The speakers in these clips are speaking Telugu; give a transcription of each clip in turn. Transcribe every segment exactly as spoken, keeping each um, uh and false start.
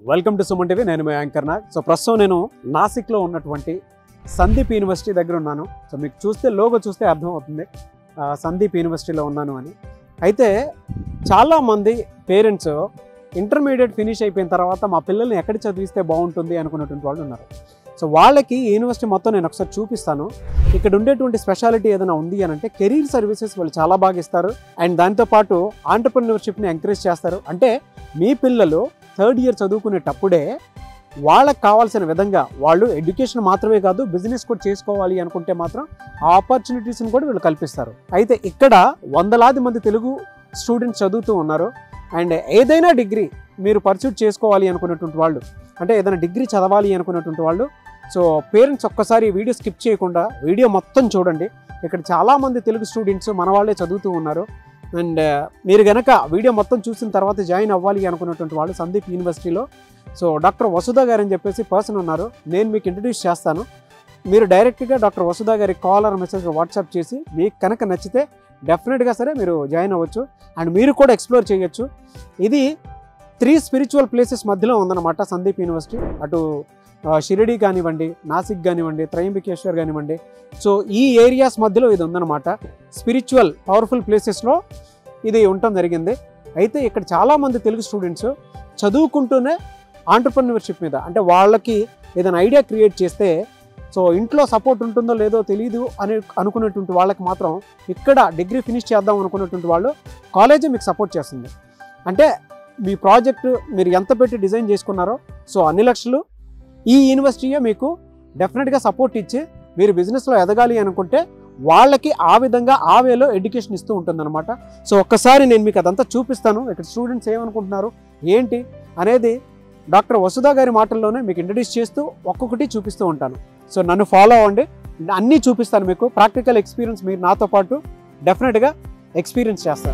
Welcome to Suman TV. నేను మీ యాంకర్ నాగ్. సో ప్రస్తుతం నేను నాసిక్లో ఉన్నటువంటి సందీప్ యూనివర్సిటీ దగ్గర ఉన్నాను. సో మీకు చూస్తే లోగో చూస్తే అర్థమవుతుంది సందీప్ యూనివర్సిటీలో ఉన్నాను అని. అయితే చాలామంది పేరెంట్స్ ఇంటర్మీడియట్ ఫినిష్ అయిపోయిన తర్వాత మా పిల్లల్ని ఎక్కడ చదివిస్తే బాగుంటుంది అనుకున్నటువంటి వాళ్ళు ఉన్నారు. సో వాళ్ళకి యూనివర్సిటీ మొత్తం నేను ఒకసారి చూపిస్తాను. ఇక్కడ ఉండేటువంటి స్పెషాలిటీ ఏదైనా ఉంది అని అంటే కెరీర్ సర్వీసెస్ వాళ్ళు చాలా బాగా ఇస్తారు. అండ్ దాంతోపాటు ఆంటర్ప్రెన్యూర్షిప్ని ఎంకరేజ్ చేస్తారు. అంటే మీ పిల్లలు థర్డ్ ఇయర్ చదువుకునేటప్పుడే వాళ్ళకి కావాల్సిన విధంగా వాళ్ళు ఎడ్యుకేషన్ మాత్రమే కాదు బిజినెస్ కూడా చేసుకోవాలి అనుకుంటే మాత్రం ఆ ఆపర్చునిటీస్ని కూడా వీళ్ళు కల్పిస్తారు. అయితే ఇక్కడ వందలాది మంది తెలుగు స్టూడెంట్స్ చదువుతూ ఉన్నారు. అండ్ ఏదైనా డిగ్రీ మీరు పర్సూట్ చేసుకోవాలి అనుకున్నటువంటి వాళ్ళు, అంటే ఏదైనా డిగ్రీ చదవాలి అనుకున్నటువంటి వాళ్ళు, సో పేరెంట్స్ ఒక్కసారి వీడియో స్కిప్ చేయకుండా వీడియో మొత్తం చూడండి. ఇక్కడ చాలామంది తెలుగు స్టూడెంట్స్ మన వాళ్ళే చదువుతూ ఉన్నారు. అండ్ మీరు కనుక వీడియో మొత్తం చూసిన తర్వాత జాయిన్ అవ్వాలి అనుకున్నటువంటి వాళ్ళు సందీప్ యూనివర్సిటీలో సో డాక్టర్ వసుధ గారు అని చెప్పేసి పర్సన్ ఉన్నారు. నేను మీకు ఇంట్రడ్యూస్ చేస్తాను. మీరు డైరెక్ట్గా డాక్టర్ వసుధ గారి కాల్ ఆర్ మెసేజ్ వాట్సాప్ చేసి మీకు కనుక నచ్చితే డెఫినెట్గా సరే మీరు జాయిన్ అవ్వచ్చు. అండ్ మీరు కూడా ఎక్స్ప్లోర్ చేయొచ్చు. ఇది త్రీ స్పిరిచువల్ ప్లేసెస్ మధ్యలో ఉందన్నమాట సందీప్ యూనివర్సిటీ. అటు షిరిడి కానివ్వండి, నాసిక్ కానివ్వండి, త్రయంబకేశ్వర్ కానివ్వండి, సో ఈ ఏరియాస్ మధ్యలో ఇది ఉందన్నమాట. స్పిరిచువల్ పవర్ఫుల్ ప్లేసెస్లో ఇది ఉండటం జరిగింది. అయితే ఇక్కడ చాలామంది తెలుగు స్టూడెంట్స్ చదువుకుంటూనే ఆంటర్ప్రెన్యూర్షిప్ మీద, అంటే వాళ్ళకి ఏదైనా ఐడియా క్రియేట్ చేస్తే సో ఇంట్లో సపోర్ట్ ఉంటుందో లేదో తెలియదు అని అనుకున్నటువంటి వాళ్ళకి మాత్రం ఇక్కడ డిగ్రీ ఫినిష్ చేద్దాం అనుకున్నటువంటి వాళ్ళు కాలేజే మీకు సపోర్ట్ చేస్తుంది. అంటే మీ ప్రాజెక్టు మీరు ఎంత పెట్టి డిజైన్ చేసుకున్నారో సో అన్ని లక్షలు ఈ యూనివర్సిటీయే మీకు డెఫినెట్గా సపోర్ట్ ఇచ్చి మీరు బిజినెస్లో ఎదగాలి అనుకుంటే వాళ్ళకి ఆ విధంగా ఆ వేలో ఎడ్యుకేషన్ ఇస్తూ ఉంటుందన్నమాట. సో ఒక్కసారి నేను మీకు అదంతా చూపిస్తాను. ఇక్కడ స్టూడెంట్స్ ఏమనుకుంటున్నారు ఏంటి అనేది డాక్టర్ వసుధ గారి మాటల్లోనే మీకు ఇంట్రడ్యూస్ చేస్తూ ఒక్కొక్కటి చూపిస్తూ ఉంటాను. సో నన్ను ఫాలో అవ్వండి, అన్నీ చూపిస్తాను మీకు. ప్రాక్టికల్ ఎక్స్పీరియన్స్ మీరు నాతో పాటు డెఫినెట్గా ఎక్స్పీరియన్స్ చేస్తారు.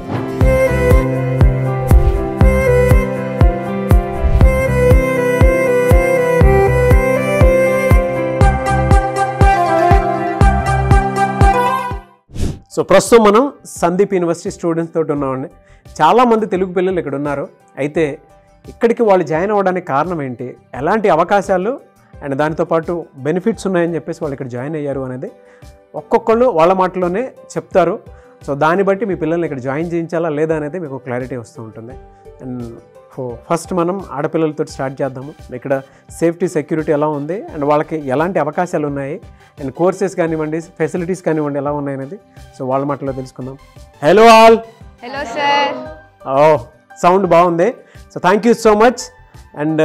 సో ప్రస్తుతం మనం సందీప్ యూనివర్సిటీ స్టూడెంట్స్ తోటి ఉన్నామండి. చాలామంది తెలుగు పిల్లలు ఇక్కడ ఉన్నారు. అయితే ఇక్కడికి వాళ్ళు జాయిన్ అవ్వడానికి కారణం ఏంటి, ఎలాంటి అవకాశాలు అండ్ దానితోపాటు బెనిఫిట్స్ ఉన్నాయని చెప్పేసి వాళ్ళు ఇక్కడ జాయిన్ అయ్యారు అనేది ఒక్కొక్కళ్ళు వాళ్ళ మాటలోనే చెప్తారు. సో దాన్ని బట్టి మీ పిల్లల్ని ఇక్కడ జాయిన్ చేయించాలా లేదా అనేది మీకు క్లారిటీ వస్తూ ఉంటుంది. అండ్ ఫస్ట్ మనం ఆడపిల్లలతో స్టార్ట్ చేద్దాము. ఇక్కడ సేఫ్టీ సెక్యూరిటీ ఎలా ఉంది అండ్ వాళ్ళకి ఎలాంటి అవకాశాలు ఉన్నాయి అండ్ కోర్సెస్ కానివ్వండి ఫెసిలిటీస్ కానివ్వండి ఎలా ఉన్నాయి అనేది సో వాళ్ళ మాటలో తెలుసుకుందాం. Hello all. Hello sir. Oh sound బాగుంది. So thank you so much. And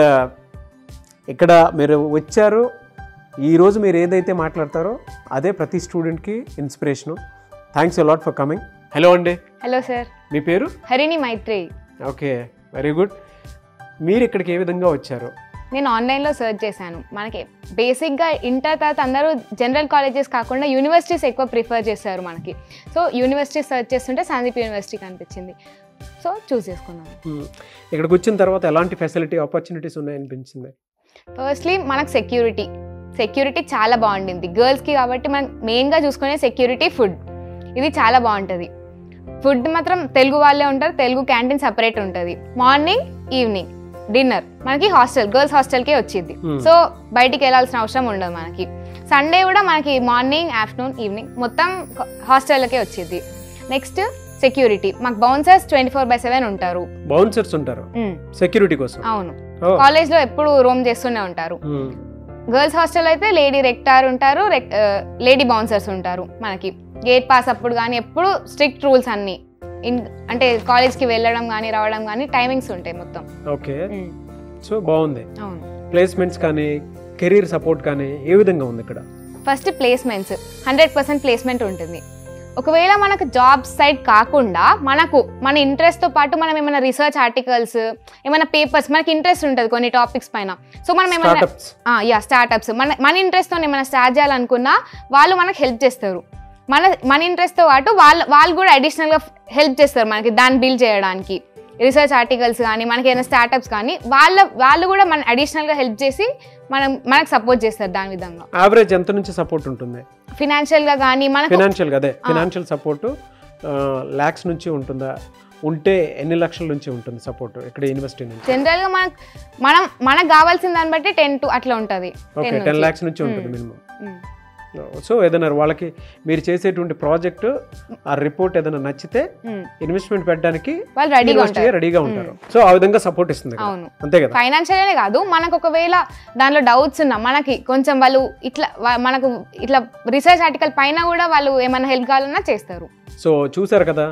ఇక్కడ మీరు వచ్చారు, ఈరోజు మీరు ఏదైతే మాట్లాడతారో అదే ప్రతి స్టూడెంట్కి inspiration. Thanks a lot for coming. Hello అండి. Hello sir. మీ పేరు? Harini Maitri. Okay, very good. మీరు ఇక్కడికి ఏ విధంగా వచ్చారు? నేను ఆన్లైన్లో సెర్చ్ చేశాను. మనకి బేసిక్గా ఇంటర్ తర్వాత అందరూ జనరల్ కాలేజెస్ కాకుండా యూనివర్సిటీస్ ఎక్కువ ప్రిఫర్ చేస్తారు మనకి. సో యూనివర్సిటీ సెర్చ్ చేస్తుంటే సందీప్ యూనివర్సిటీ కనిపించింది. సో చూస్ చేసుకున్నాను. ఇక్కడికి వచ్చిన తర్వాత ఎలాంటి ఫెసిలిటీ ఆపర్చునిటీస్ ఉన్నాయనిపించింది? ఫస్ట్లీ మనకు సెక్యూరిటీ సెక్యూరిటీ చాలా బాగుండింది గర్ల్స్కి. కాబట్టి మనం మెయిన్గా చూసుకునే సెక్యూరిటీ, ఫుడ్, ఇది చాలా బాగుంటుంది. ఫుడ్ మాత్రం తెలుగు వాళ్ళే ఉంటారు. తెలుగు క్యాంటీన్ సపరేట్ ఉంటుంది. మార్నింగ్ ఈవినింగ్ డిన్నర్ మనకి హాస్టల్ గర్ల్స్ హాస్టల్కే వచ్చింది. సో బయటికి వెళ్ళాల్సిన అవసరం ఉండదు మనకి. సండే కూడా మనకి మార్నింగ్ ఆఫ్టర్నూన్ ఈవినింగ్ మొత్తం హాస్టల్కే వచ్చింది. నెక్స్ట్ సెక్యూరిటీ, మాకు bouncers twenty four by seven ఉంటారు. బౌన్సర్స్ ఉంటారు సెక్యూరిటీ కోసం? అవును, కాలేజ్ లో ఎప్పుడు రోమ్ చేస్తూనే ఉంటారు. గర్ల్స్ హాస్టల్ అయితే లేడీ రెక్టార్ ఉంటారు, లేడీ బౌన్సర్స్ ఉంటారు. మనకి గేట్ పాస్ అప్పుడు కానీ ఎప్పుడు స్ట్రిక్ట్ రూల్స్ అన్ని. అంటే కాలేజ్కి వెళ్ళడం కానీ రావడం కానీ టైమింగ్స్ ఉంటాయి మొత్తం. ఓకే, సో బాగుంది. ప్లేస్మెంట్స్ కానీ కెరీర్ సపోర్ట్ కానీ ఏ విధంగా ఉంది ఇక్కడ? First placements hundred percent placement ఉంటుంది. ఒకవేళ మనకు జాబ్ సైడ్ కాకుండా మనకు మన ఇంట్రెస్ట్తో పాటు మనం ఏమైనా రీసెర్చ్ ఆర్టికల్స్, ఏమైనా పేపర్స్, మనకి ఇంట్రెస్ట్ ఉంటుంది కొన్ని టాపిక్స్ పైన. సో మనం ఏమైనా యా స్టార్టప్స్ మన మన ఇంట్రెస్ట్తో ఏమైనా స్టార్ట్ చేయాలనుకున్నా వాళ్ళు మనకు హెల్ప్ చేస్తారు. మన మన ఇంట్రెస్ట్తో పాటు వాళ్ళు వాళ్ళు కూడా అడిషనల్గా హెల్ప్ చేస్తారు మనకి దాన్ని బిల్డ్ చేయడానికి. రీసెర్చ్ ఆర్టికల్స్ కానీ మనకి ఏమైనా స్టార్టప్స్ కానీ వాళ్ళ వాళ్ళు కూడా మన అడిషనల్గా హెల్ప్ చేసి మనం మనకు సపోర్ట్ చేస్తారు. దాని విధంగా యావరేజ్ ఎంత నుంచి సపోర్ట్ ఉంటుంది? ఫినాన్షియల్గా కానీ మనకి ఫినాన్షియల్గా అదే ఫినాన్షియల్ సపోర్ట్ లాక్స్ నుంచి ఉంటుందా? ఉంటే ఎన్ని లక్షల నుంచి ఉంటుంది సపోర్ట్ ఇక్కడ యూనివర్సిటీ నుంచి? జనరల్ గా మనకు మనం మనకు కావాల్సిన దాన్ని బట్టి టెన్ టు అట్లా ఉంటుంది. ఓకే, టెన్ లాక్స్ నుంచి ఉంటుంది మినిమం. సో ఏదైనా వాళ్ళకి మీరు చేసేటువంటి ప్రాజెక్ట్ ఆ రిపోర్ట్ ఏదైనా నచ్చితే ఇన్వెస్ట్మెంట్ పెట్టడానికి రెడీగా ఉంటారు. సో ఆ విధంగా సపోర్ట్ ఇస్తుంది, అంతే కదా? ఫైనాన్షియల్ కాదు, మనకు ఒకవేళ దాంట్లో డౌట్స్ ఉన్నా మనకి కొంచెం వాళ్ళు ఇట్లా మనకు ఇట్లా రీసెర్చ్ ఆర్టికల్ పైన కూడా వాళ్ళు ఏమైనా హెల్ప్ కావాలన్నా చేస్తారు. సో చూసారు కదా,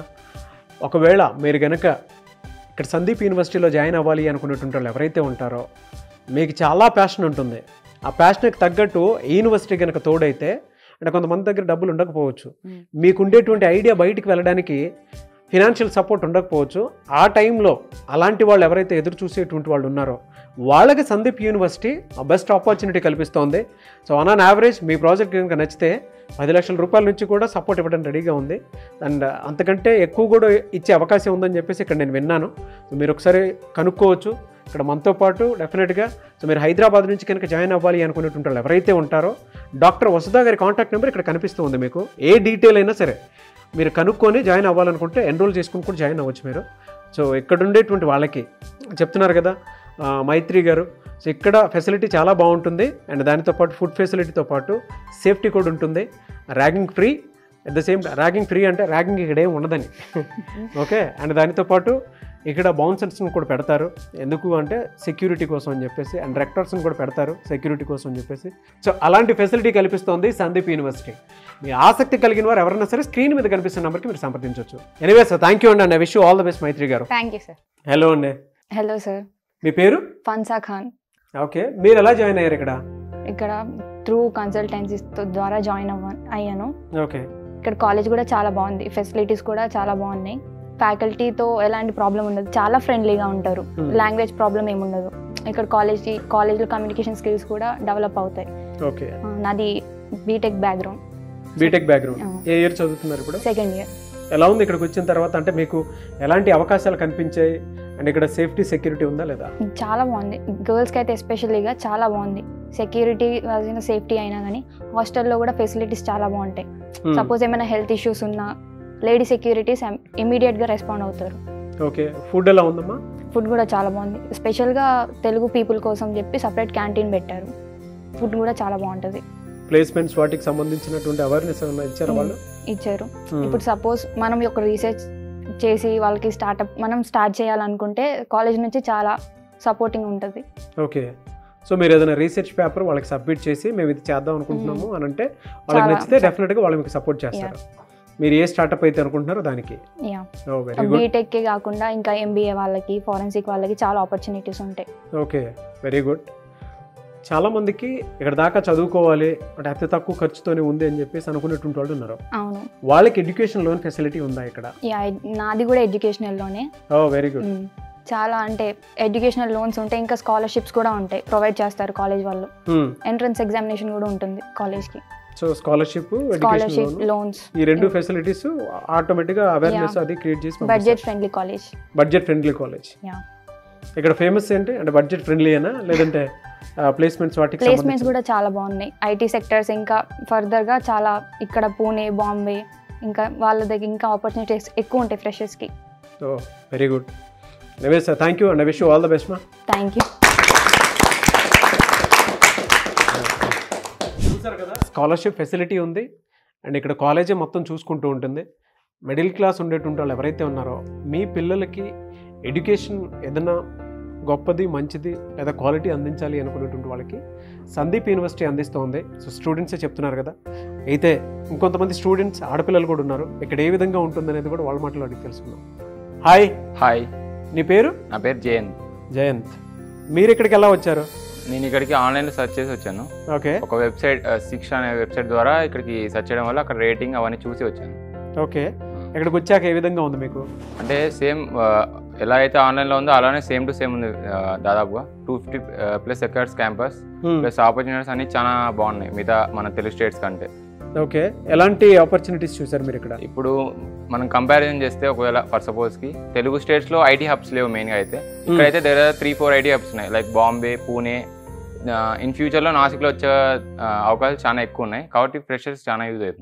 ఒకవేళ మీరు కనుక ఇక్కడ సందీప్ యూనివర్సిటీలో జాయిన్ అవ్వాలి అనుకునేటువంటి వాళ్ళు ఎవరైతే ఉంటారో మీకు చాలా ప్యాషన్ ఉంటుంది, ఆ ప్యాషన్కి తగ్గట్టు ఈ యూనివర్సిటీ కనుక తోడైతే, అంటే కొంతమంది దగ్గర డబ్బులు ఉండకపోవచ్చు, మీకు ఉండేటువంటి ఐడియా బయటికి వెళ్ళడానికి ఫినాన్షియల్ సపోర్ట్ ఉండకపోవచ్చు. ఆ టైంలో అలాంటి వాళ్ళు ఎవరైతే ఎదురు చూసేటువంటి వాళ్ళు ఉన్నారో వాళ్ళకి సందీప్ యూనివర్సిటీ బెస్ట్ ఆపర్చునిటీ కల్పిస్తోంది. సో ఆన్ ఆన్ యావరేజ్ మీ ప్రాజెక్ట్ కనుక నచ్చితే పది లక్షల రూపాయల నుంచి కూడా సపోర్ట్ ఇవ్వడానికి రెడీగా ఉంది. అండ్ అంతకంటే ఎక్కువ కూడా ఇచ్చే అవకాశం ఉందని చెప్పేసి ఇక్కడ నేను విన్నాను. సో మీరు ఒకసారి కనుక్కోవచ్చు ఇక్కడ మనతో పాటు డెఫినెట్గా. సో మీరు హైదరాబాద్ నుంచి కనుక జాయిన్ అవ్వాలి అనుకునేటువంటి వాళ్ళు ఎవరైతే ఉంటారో డాక్టర్ వసుధా గారి కాంటాక్ట్ నెంబర్ ఇక్కడ కనిపిస్తూ ఉంది మీకు. ఏ డీటెయిల్ అయినా సరే మీరు కనుక్కొని జాయిన్ అవ్వాలనుకుంటే ఎన్రోల్ చేసుకుని కూడా జాయిన్ అవ్వచ్చు మీరు. సో ఇక్కడ ఉండేటువంటి వాళ్ళకి చెప్తున్నారు కదా మైత్రి గారు, సో ఇక్కడ ఫెసిలిటీ చాలా బాగుంటుంది. అండ్ దానితో పాటు ఫుడ్ ఫెసిలిటీతో పాటు సేఫ్టీ కూడా ఉంటుంది, ragging free. At the same ragging free అంటే ర్యాగింగ్ ఇక్కడ ఏం ఉండదని, ఓకే. అండ్ దానితో పాటు ఇక్కడ బౌన్సర్స్ని కూడా పెడతారు, ఎందుకు అంటే సెక్యూరిటీ కోసం అని చెప్పేసి. అండ్ రెక్టర్స్ని కూడా పెడతారు సెక్యూరిటీ కోసం అని చెప్పేసి. సో అలాంటి ఫెసిలిటీ కల్పిస్తోంది సందీప్ యూనివర్సిటీ. మీ ఆసక్తి కలిగిన వారు ఎవరైనా సరే స్క్రీన్ మీద కనిపిస్తున్న నెంబర్కి మీరు సంప్రదించవచ్చు. ఎనీవే సార్, థ్యాంక్ యూ అండి, and I wish you all the best Maitri గారు. Thank you sir. హలో అండి. Hello sir. మీ పేరు? ఫన్సా ఖాన్. ఓకే, మీరు ఎలా జాయిన్ అయ్యారు ఇక్కడ? ఇక్కడ త్రూ కన్సల్టెన్సీస్ ద్వారా జాయిన్ అవ్వ అయ్యాను. ఓకే. ఇక్కడ కాలేజ్ కూడా చాలా బాగుంది, ఫెసిలిటీస్ కూడా చాలా బాగున్నాయి. ఫ్యాకల్టీతో ఎలాంటి ప్రాబ్లం ఉండదు, చాలా ఫ్రెండ్లీగా ఉంటారు. లాంగ్వేజ్ ప్రాబ్లం ఏముండదు ఇక్కడ. కాలేజ్ కాలేజ్లో కమ్యూనికేషన్ స్కిల్స్ కూడా డెవలప్ అవుతాయి. ఓకే. నాది బీటెక్ బ్యాక్గ్రౌండ్. BTech background. ఏ ఇయర్ చదువుతున్నారు ఇప్పుడు? Second year. ఎలా ఉంది ఇక్కడికి వచ్చిన తర్వాత? అంటే మీకు ఎలాంటి అవకాశాలు కనిపించాయి? అండ్ ఇక్కడ సేఫ్టీ సెక్యూరిటీ ఉందా లేదా? చాలా బాగుంది, గర్ల్స్కి అయితే ఎస్పెషల్లీగా చాలా బాగుంది. సెక్యూరిటీ సేఫ్టీ అయినా కానీ హాస్టల్లో కూడా ఫెసిలిటీస్ చాలా బాగుంటాయి. సపోజ్ ఏమైనా హెల్త్ ఇష్యూస్ ఉన్నా లేడీ సెక్యూరిటీస్ ఇమీడియట్గా రెస్పాండ్ అవుతారు. ఓకే. ఫుడ్ ఎలా ఉందమ్మా? ఫుడ్ కూడా చాలా బాగుంది. స్పెషల్గా తెలుగు పీపుల్ కోసం చెప్పి సపరేట్ క్యాంటీన్ పెట్టారు. ఫుడ్ కూడా చాలా బాగుంటుంది. ప్లేస్మెంట్స్ వాటికి సంబంధించినటువంటి అవేర్నెస్ ఇచ్చారు వాళ్ళు? ఇచ్చారు. ఇప్పుడు సపోజ్ మనం ఒక రీసెర్చ్ చేసి వాళ్ళకి స్టార్ట్అప్ మనం స్టార్ట్ చేయాలనుకుంటే కాలేజ్ నుంచి చాలా సపోర్టింగ్ ఉంటుంది. ఓకే. సో మీరు ఏదైనా రీసెర్చ్ పేపర్ వాళ్ళకి సబ్మిట్ చేసి మేము ఇది చేద్దాం అనుకుంటున్నాము అని అంటే వాళ్ళకి నచ్చితే డెఫినెట్గా వాళ్ళు మీకు సపోర్ట్ చేస్తారు. మీరు ఏ స్టార్ట్అప్ అయితే అనుకుంటున్నారో దానికి. బీటెక్ కాకుండా ఇంకా ఎంబీఏ వాళ్ళకి, ఫారెన్సిక్ వాళ్ళకి చాలా ఆపర్చునిటీస్ ఉంటాయి. Okay, very good. చాలా మందికి ఇక్కడ దాకా చదువుకోవాలి అంటే అతి తక్కువ ఖర్చుతోనే ఉంది అని చెప్పేసి అనుకునేటువంటి వాళ్ళు ఉన్నారు. అవును. వాళ్ళకి ఎడ్యుకేషన్ లోన్ ఫెసిలిటీ ఉందా ఇక్కడ? నాది కూడా ఎడ్యుకేషనల్ లోనే. Oh very good. చాలా అంటే ఎడ్యుకేషనల్ లోన్స్ ఉంటాయి, ఇంకా స్కాలర్షిప్స్ కూడా ఉంటాయి, ప్రొవైడ్ చేస్తారు కాలేజ్ వాళ్ళు. ఎంట్రన్స్ ఎగ్జామినేషన్ కూడా ఉంటుంది కాలేజ్ కి. సో స్కాలర్షిప్, ఎడ్యుకేషన్ లోన్స్, ఈ రెండు ఫెసిలిటీస్ ఆటోమేటిక్ గా అవేర్నెస్ అది క్రియేట్ చేసి. Budget friendly college. Budget friendly college. ఇక్కడ ఫేమస్ ఏంటి అంటే బడ్జెట్ ఫ్రెండ్లీ అయినా లేదంటే ప్లేస్మెంట్స్ వాటికి? ప్లేస్మెంట్స్ కూడా చాలా బాగున్నాయి. ఐటీ సెక్టర్స్ ఇంకా ఫర్దర్ గా చాలా ఇక్కడ పూణే, బాంబే ఇంకా వాళ్ళ దగ్గర ఇంకా ఆపర్చునిటీస్ ఎక్కువ ఉంటాయి ఫ్రెషర్స్ కి. Oh very good. Anyway sir, thank you and I wish you all the best మా. Thank you. చూసారు కదా, స్కాలర్షిప్ ఫెసిలిటీ ఉంది అండ్ ఇక్కడ కాలేజే మొత్తం చూసుకుంటూ ఉంటుంది. మిడిల్ క్లాస్ ఉండేటువంటి వాళ్ళు ఎవరైతే ఉన్నారో మీ పిల్లలకి ఎడ్యుకేషన్ ఏదైనా గొప్పది, మంచిది లేదా క్వాలిటీ అందించాలి అనుకునేటువంటి వాళ్ళకి సందీప్ యూనివర్సిటీ అందిస్తోంది. సో స్టూడెంట్సే చెప్తున్నారు కదా. అయితే ఇంకొంతమంది స్టూడెంట్స్ ఆడపిల్లలు కూడా ఉన్నారు. ఇక్కడ ఏ విధంగా ఉంటుంది అనేది కూడా వాళ్ళ మాటలో అడిగి తెలుసుకుందాం. హాయ్. హాయ్. నీ పేరు? నా పేరు జయంత్. జయంత్, మీరు ఇక్కడికి ఎలా వచ్చారు? నేను ఇక్కడికి ఆన్లైన్లో సెర్చ్ చేసి వచ్చాను. ఓకే. ఒక వెబ్సైట్ శిక్ష అనే వెబ్సైట్ ద్వారా ఇక్కడికి సెర్చ్ చేయడం వల్ల అక్కడ రేటింగ్ అవన్నీ చూసి వచ్చాను. ఓకే. ఇక్కడికి వచ్చాక ఏ విధంగా ఉంది మీకు? అంటే సేమ్ ఎలా అయితే ఆన్లైన్లో ఉందో అలానే సేమ్ టు సేమ్ ఉంది. దాదాపుగా two fifty plus acres campus plus opportunities అన్ని చాలా బాగున్నాయి మిగతా మన తెలుగు స్టేట్స్ కంటే. ఓకే. ఎలాంటి ఆపర్చునిటీస్ చూసారు మీరు ఇక్కడ? ఇప్పుడు మనం కంపారిజన్ చేస్తే ఒకవేళ ఫర్ సపోజ్కి తెలుగు స్టేట్స్లో ఐటీ హబ్స్ లేవు మెయిన్గా అయితే. ఇక్కడైతే దగ్గర త్రీ ఫోర్ ఐటీ హబ్స్ ఉన్నాయి, లైక్ బాంబే, పూణే. ఇన్ ఫ్యూచర్లో నాసిక్లో వచ్చే అవకాశాలు చాలా ఎక్కువ ఉన్నాయి కాబట్టి ఫ్రెషర్స్ చాలా యూజ్ అవుతుంది.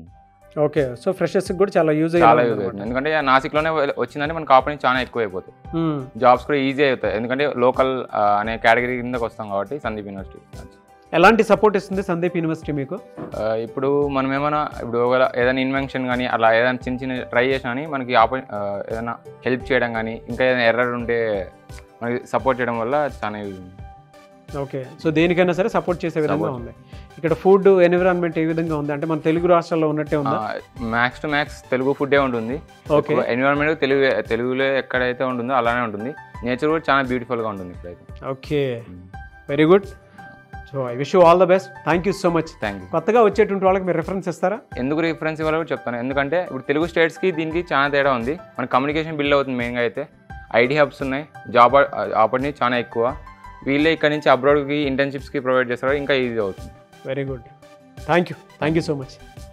ఓకే, సో ఫ్రెషర్స్ కూడా చాలా యూజ్ చాలా యూజ్ అవుతుంది. ఎందుకంటే నాసిక్లోనే వచ్చిందంటే మనకు ఆపర్చునిటీ చాలా ఎక్కువ అయిపోతాయి, జాబ్స్ కూడా ఈజీ అవుతాయి. ఎందుకంటే లోకల్ అనే కేటగిరీ కిందకి వస్తాం కాబట్టి సందీప్ యూనివర్సిటీ. ఎలాంటి సపోర్ట్ ఇస్తుంది సందీప్ యూనివర్సిటీ మీకు? ఇప్పుడు మనం ఏమైనా ఇప్పుడు ఒకవేళ ఏదైనా ఇన్వెన్షన్ కానీ అలా ఏదైనా చిన్న చిన్న ట్రై చేసినా కానీ మనకి ఆపర్ ఏదైనా హెల్ప్ చేయడం కానీ ఇంకా ఏదైనా ఎర్రర్ ఉంటే మనకి సపోర్ట్ చేయడం వల్ల చాలా యూజ్ ఉంది. ఓకే, సో దేనికైనా సరే సపోర్ట్ చేసే విధంగా ఉంది. ఇక్కడ ఫుడ్ ఎన్విరాన్మెంట్ ఏ విధంగా ఉంది అంటే మన తెలుగు రాష్ట్రాల్లో ఉన్నట్టే ఉందా? మ్యాక్స్ టు మ్యాక్స్ తెలుగు ఫుడ్డే ఉంటుంది. ఓకే, ఎన్విరాన్మెంట్ తెలుగు తెలుగులో ఎక్కడైతే ఉంటుందో అలానే ఉంటుంది. నేచర్ కూడా చాలా బ్యూటిఫుల్గా ఉంటుంది ఇప్పుడైతే. Okay, very good. So I wish you all the best. Thank you so much. Thank you. కొత్తగా వచ్చేటువంటి వాళ్ళకి మీరు రిఫరెన్స్ ఇస్తారా? ఎందుకు రిఫరెన్స్ ఇవ్వాలో కూడా చెప్తాను. ఎందుకంటే ఇప్పుడు తెలుగు స్టేట్స్కి దీనికి చాలా తేడా ఉంది. మన కమ్యూనికేషన్ బిల్డ్ అవుతుంది మెయిన్గా. అయితే ఐటీ హబ్స్ ఉన్నాయి, జాబ్ ఆపర్చునిటీ చాలా ఎక్కువ. వీళ్ళే ఇక్కడ నుంచి అబ్రాడ్కి ఇంటర్న్షిప్స్కి ప్రొవైడ్ చేస్తారు, ఇంకా ఈజీ అవుతుంది. Very good, thank you thank you so much.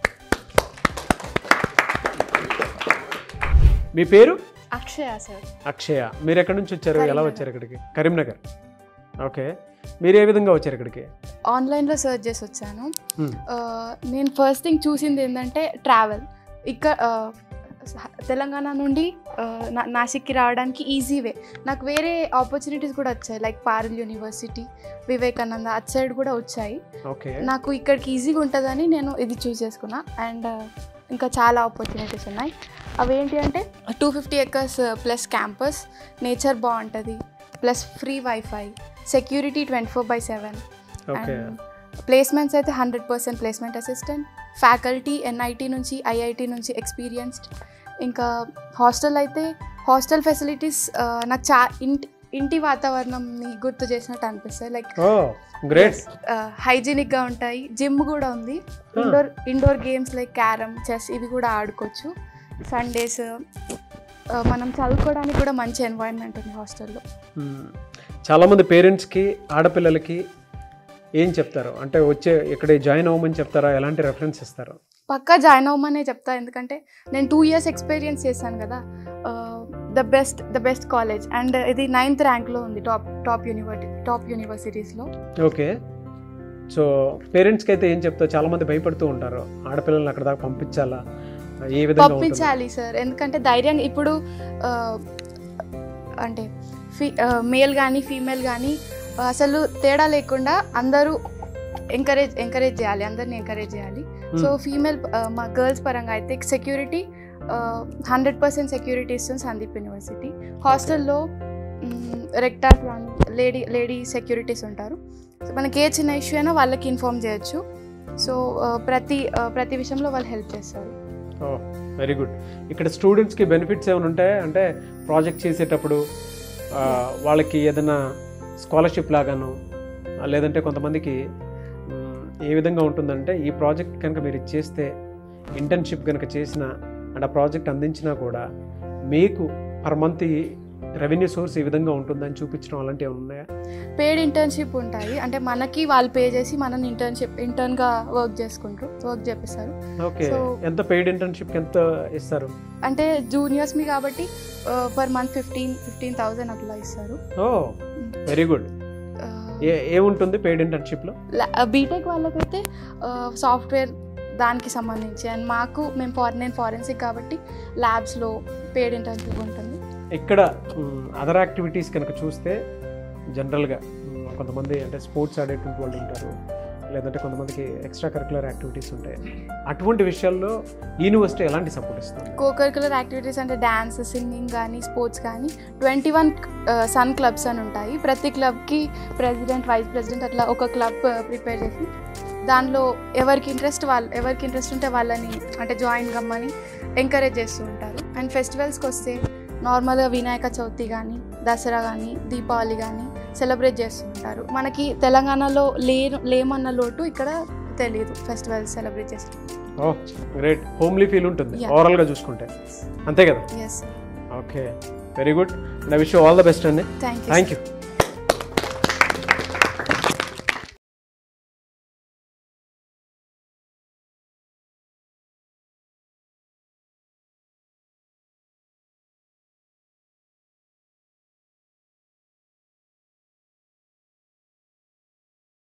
మీ పేరు? అక్షయ సార్. అక్షయ, మీరు ఎక్కడి నుంచి వచ్చారు? ఎలా వచ్చారు ఇక్కడికి? కరీంనగర్. ఓకే, మీరు ఏ విధంగా వచ్చారు ఇక్కడికి? ఆన్లైన్లో సర్చ్ చేసి వచ్చాను. నేను ఫస్ట్ థింగ్ చూసింది ఏంటంటే ట్రావెల్. ఇక్కడ తెలంగాణ నుండి నాసిక్కి రావడానికి ఈజీ వే. నాకు వేరే ఆపర్చునిటీస్ కూడా వచ్చాయి, లైక్ పారుల్ యూనివర్సిటీ, వివేకానంద అటు సైడ్ కూడా వచ్చాయి. ఓకే, నాకు ఇక్కడికి ఈజీగా ఉంటుందని నేను ఇది చూస్ చేసుకున్నా. అండ్ ఇంకా చాలా ఆపర్చునిటీస్ ఉన్నాయి. అవేంటి అంటే two fifty acres plus campus, nature బాగుంటుంది, plus free WiFi, security twenty four by seven. Placements అయితే hundred percent placement assistant, faculty NIT నుంచి ఐఐటి నుంచి ఎక్స్పీరియన్స్డ్. ఇంకా హాస్టల్ అయితే హాస్టల్ ఫెసిలిటీస్ నాకు చా ఇంటి ఇంటి వాతావరణంని గుర్తు చేసినట్టు అనిపిస్తాయి. లైక్ గ్రేట్, హైజీనిక్గా ఉంటాయి. జిమ్ కూడా ఉంది. Indoor indoor games like carrom, chess ఇవి కూడా ఆడుకోవచ్చు. సండేస్ మనం చదువుకోవడానికి కూడా మంచి ఎన్వైరన్మెంట్ ఉంది హాస్టల్లో. చాలామంది పేరెంట్స్కి ఆడపిల్లలకి ఏం చెప్తారు అంటే వచ్చే ఇక్కడ జాయిన్ అవ్వమని చెప్తారా? ఎలాంటి రెఫరెన్స్ ఇస్తారు? పక్కా జాయిన్ అవ్వమనే చెప్తా. ఎందుకంటే నేను టూ ఇయర్స్ ఎక్స్పీరియన్స్ చేశాను కదా. The best the best college and ఇది నైన్త్ ర్యాంక్లో ఉంది టాప్ టాప్ యూనివర్సిటీ టాప్ యూనివర్సిటీస్లో. ఓకే, సో పేరెంట్స్కి అయితే ఏం చెప్తారు? చాలామంది భయపడుతూ ఉంటారు ఆడపిల్లల్ని అక్కడ దాకా పంపించాలా, ఏ విధంగా పంపించాలి సార్. ఎందుకంటే ధైర్యం ఇప్పుడు అంటే ఫీ మేల్ కానీ ఫీమేల్ కానీ అసలు తేడా లేకుండా అందరూ ఎంకరేజ్ ఎంకరేజ్ చేయాలి, అందరిని ఎంకరేజ్ చేయాలి. సో ఫీమేల్ మా గర్ల్స్ పరంగా అయితే సెక్యూరిటీ హండ్రెడ్ పర్సెంట్ సెక్యూరిటీ ఇస్తుంది సందీప్ యూనివర్సిటీ. హాస్టల్లో రెక్టార్స్ కానీ లేడీ లేడీ సెక్యూరిటీస్ ఉంటారు. సో మనకి ఏ చిన్న ఇష్యూ అయినా వాళ్ళకి ఇన్ఫార్మ్ చేయొచ్చు. సో ప్రతి ప్రతి విషయంలో వాళ్ళు హెల్ప్ చేస్తారు. Very good. ఇక్కడ స్టూడెంట్స్కి బెనిఫిట్స్ ఏమైనా ఉంటాయి అంటే ప్రాజెక్ట్ చేసేటప్పుడు వాళ్ళకి ఏదైనా స్కాలర్షిప్ లాగాను, లేదంటే కొంతమందికి ఏ విధంగా ఉంటుందంటే ఈ ప్రాజెక్ట్ కనుక మీరు చేస్తే ఇంటర్న్షిప్ కనుక చేసిన అండ్ ఆ ప్రాజెక్ట్ అందించినా కూడా మీకు పర్ మంత్ రెవెన్యూ సోర్స్ ఈ విధంగా ఉంటుందని చూపించడం అలాంటివి ఉన్నాయా? పేడ్ ఇంటర్న్షిప్ ఉంటాయి, అంటే మనకి వాళ్ళు పే చేసి మనం ఇంటర్న్షిప్ ఇంటర్న్గా వర్క్ చేసుకుంటారు, వర్క్ చేపిస్తారు. ఓకే, ఎంత పేడ్ ఇంటర్న్షిప్ ఎంత ఇస్తారు? అంటే జూనియర్స్ మీ కాబట్టి per month fifteen fifteen thousand అట్లా ఇస్తారు. Oh very good. ఏముంటుంది పేడ్ ఇంటర్న్షిప్లో? బీటెక్ వాళ్ళకైతే సాఫ్ట్వేర్ దానికి సంబంధించి, అండ్ మాకు మేము ఫారెన్ నేను ఫారెన్సిక్ కాబట్టి ల్యాబ్స్లో పేడ్ ఇంటర్న్షిప్ ఉంటుంది. ఇక్కడ అదర్ యాక్టివిటీస్ కనుక చూస్తే జనరల్గా కొంతమంది అంటే స్పోర్ట్స్ ఆడేటువంటి వాళ్ళు ఉంటారు, లేదంటే కొంతమందికి ఎక్స్ట్రా కరికులర్ యాక్టివిటీస్ ఉంటాయి. అటువంటి విషయాల్లో యూనివర్సిటీ ఎలాంటి సపోర్ట్ ఇస్తుంది? కో కరికులర్ యాక్టివిటీస్ అంటే డ్యాన్స్, సింగింగ్ కానీ స్పోర్ట్స్ కానీ ట్వంటీ వన్ సన్ క్లబ్స్ అని ఉంటాయి. ప్రతి క్లబ్కి ప్రెసిడెంట్, వైస్ ప్రెసిడెంట్ అట్లా ఒక క్లబ్ ప్రిపేర్ చేసి దానిలో ఎవరికి ఇంట్రెస్ట్ వాళ్ళు ఎవరికి ఇంట్రెస్ట్ ఉంటే వాళ్ళని అంటే జాయిన్ కమ్మని ఎంకరేజ్ చేస్తూ ఉంటారు. అండ్ ఫెస్టివల్స్కి వస్తే నార్మల్గా వినాయక చవితి కానీ, దసరా కానీ, దీపావళి కానీ సెలబ్రేట్ చేస్తుంటారు. మనకి తెలంగాణలో లే లేమన్న లోటు ఇక్కడ తెలియదు ఫెస్టివల్స్ సెలబ్రేట్ చేస్తాం. ఓ గ్రేట్, హోమ్లీ ఫీల్ ఉంటుంది ఓవరాల్గా చూసుకుంటే, అంతే కదా? Yes. Okay, very good. I wish you all the best అండి. Thank you. Thank you.